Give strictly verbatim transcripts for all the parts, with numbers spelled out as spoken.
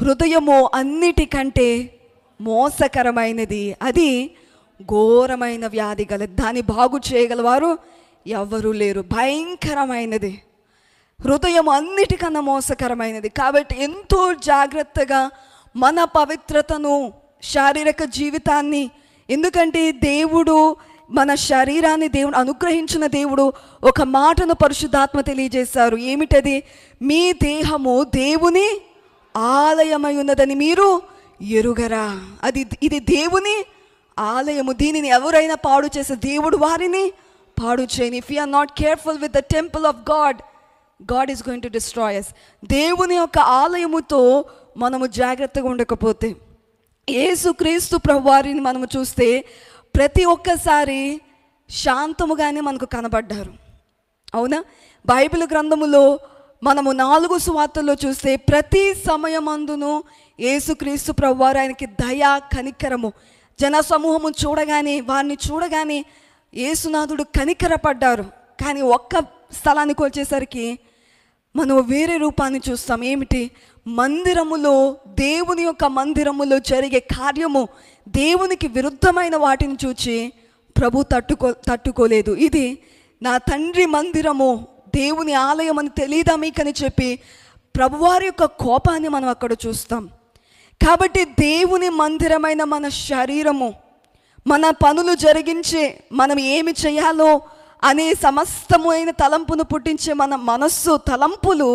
హృదయము అన్నిటికంటే మోసకరమైనది, అది ఘోరమైన వ్యాధి గల, దాన్ని బాగు చేయగలవారు ఎవరూ లేరు. భయంకరమైనది హృదయం, అన్నిటికన్నా మోసకరమైనది. కాబట్టి ఎంతో జాగ్రత్తగా మన పవిత్రతను, శారీరక జీవితాన్ని, ఎందుకంటే దేవుడు మన శరీరాన్ని దేవుడు అనుగ్రహించిన దేవుడు ఒక మాటను పరిశుద్ధాత్మ తెలియజేశారు. ఏమిటది? మీ దేహము దేవుని ఆలయమై ఉన్నదని మీరు ఎరుగరా. అది ఇది దేవుని ఆలయము. దీనిని ఎవరైనా పాడు చేస్తే దేవుడు వారిని పాడు చేయని. If you are not careful with the temple of God, God is going to destroy us. దేవుని యొక్క ఆలయముతో మనము జాగ్రత్తగా ఉండకపోతే, యేసుక్రీస్తు ప్రభువారిని మనము చూస్తే ప్రతి ఒక్కసారి శాంతముగానే మనకు కనబడ్డారు. అవునా? బైబిల్ గ్రంథములో మనము నాలుగు సువార్తల్లో చూస్తే ప్రతి సమయమందును యేసుక్రీస్తు ప్రభువారు, ఆయనకి దయా కనికరము, జన సమూహము చూడగానే, వారిని చూడగానే యేసునాథుడు కనికరపడ్డారు. కానీ ఒక్క స్థలానికి వచ్చేసరికి మనం వేరే రూపాన్ని చూస్తాం. ఏమిటి? మందిరములో, దేవుని యొక్క మందిరములో జరిగే కార్యము, దేవునికి విరుద్ధమైన వాటిని చూచి ప్రభు తట్టుకో తట్టుకోలేదు. ఇది నా తండ్రి మందిరము, దేవుని ఆలయం అని తెలియదా మీకని చెప్పి ప్రభువారి యొక్క కోపాన్ని మనం అక్కడ చూస్తాం. కాబట్టి దేవుని మందిరమైన మన శరీరము, మన పనులు జరిగించే, మనం ఏమి చేయాలో అనే సమస్తము అయిన తలంపును పుట్టించే మన మనస్సు, తలంపులు,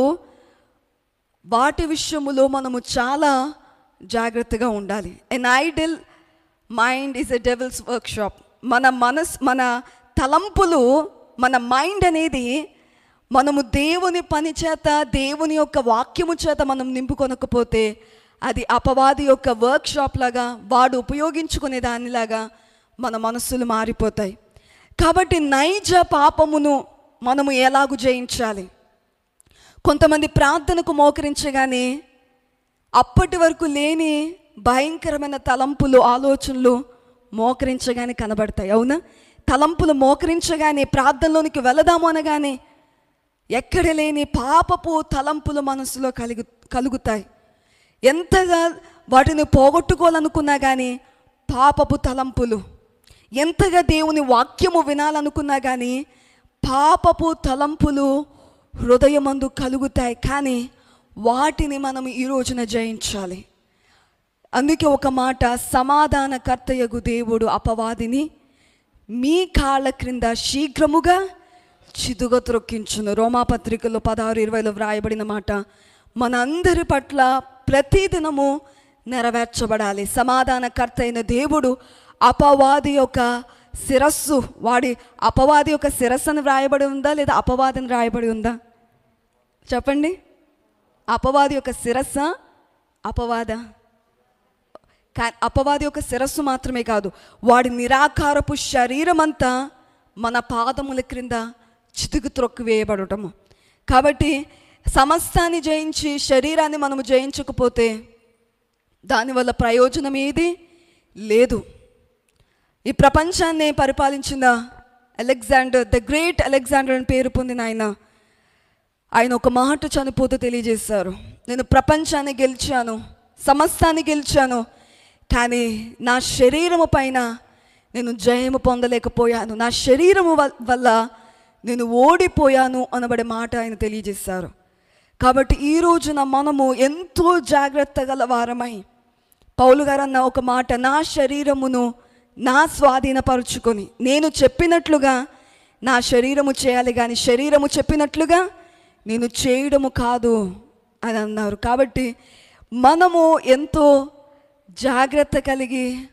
వాటి విషయములో మనము చాలా జాగ్రత్తగా ఉండాలి. An idle mind is a devil's workshop. మన మనస్ మన తలంపులు, మన మైండ్ అనేది మనము దేవుని పని చేత, దేవుని యొక్క వాక్యము చేత మనం నింపుకొనకపోతే అది అపవాది యొక్క వర్క్షాప్ లాగా, వాడు ఉపయోగించుకునే దానిలాగా మన మనస్సులు మారిపోతాయి. కాబట్టి నైజ పాపమును మనము ఎలాగూ జయించాలి? కొంతమంది ప్రార్థనకు మోకరించగానే అప్పటి వరకు లేని భయంకరమైన తలంపులు, ఆలోచనలు మోకరించగానే కనబడతాయి. అవునా? తలంపులు మోకరించగానే, ప్రార్థనలోనికి వెళదాము అనగానే ఎక్కడ లేని పాపపు తలంపులు మనసులో కలుగు కలుగుతాయి. ఎంతగా వాటిని పోగొట్టుకోవాలనుకున్నా కానీ పాపపు తలంపులు, ఎంతగా దేవుని వాక్యము వినాలనుకున్నా కానీ పాపపు తలంపులు హృదయమందు కలుగుతాయి. కానీ వాటిని మనం ఈ రోజున జయించాలి. అందుకే ఒక మాట, సమాధానకర్తయగు దేవుడు అపవాదిని మీ కాళ్ళ క్రింద శీఘ్రముగా చిదుగ త్రొక్కించును. రోమాపత్రికలో పదహారు ఇరవైలో వ్రాయబడిన మాట మన అందరి పట్ల ప్రతిదినము నెరవేర్చబడాలి. సమాధానకర్త అయిన దేవుడు అపవాది యొక్క శిరస్సు, వాడి అపవాది యొక్క శిరస్సు అని వ్రాయబడి ఉందా లేదా అపవాదిని రాయబడి ఉందా? చెప్పండి. అపవాది యొక్క శిరస్స, అపవాద? అపవాది యొక్క శిరస్సు మాత్రమే కాదు, వాడి నిరాకారపు శరీరం అంతా మన పాదముల క్రింద చితుకు త్రొక్కి వేయబడటము. కాబట్టి సమస్తాన్ని జయించి శరీరాన్ని మనము జయించకపోతే దానివల్ల ప్రయోజనం ఏది లేదు. ఈ ప్రపంచాన్ని పరిపాలించిన అలెగ్జాండర్ ద గ్రేట్ అలెగ్జాండర్ అని పేరు పొందిన ఆయన ఆయన ఒక మాట చనిపోతూ తెలియజేశారు, నేను ప్రపంచాన్ని గెలిచాను, సమస్తాన్ని గెలిచాను, కానీ నా శరీరము పైన నేను జయము పొందలేకపోయాను, నా శరీరము వల్ల నేను ఓడిపోయాను అనబడే మాట ఆయన తెలియజేశారు. కాబట్టి ఈ రోజున మనము ఎంతో జాగ్రత్త గల వారమై, పౌలు గారు అన్న ఒక మాట, నా శరీరమును నా స్వాధీనపరుచుకొని నేను చెప్పినట్లుగా నా శరీరము చేయాలి కానీ శరీరము చెప్పినట్లుగా నేను చేయడము కాదు అని అన్నారు. కాబట్టి మనము ఎంతో జాగ్రత్త కలిగి